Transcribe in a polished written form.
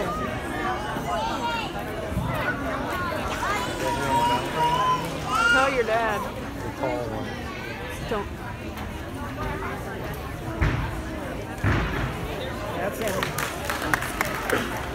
Tell your dad. The tall one. Don't. That's it.